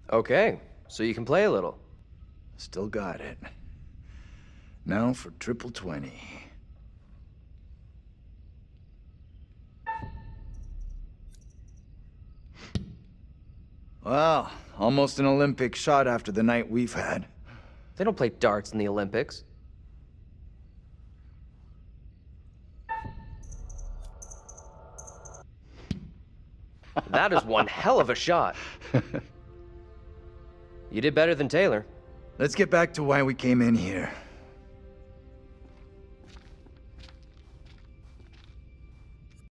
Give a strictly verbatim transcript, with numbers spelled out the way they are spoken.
Okay, so you can play a little. Still got it. Now for triple twenty. Well, almost an Olympic shot after the night we've had. They don't play darts in the Olympics. That is one hell of a shot. You did better than Taylor. Let's get back to why we came in here.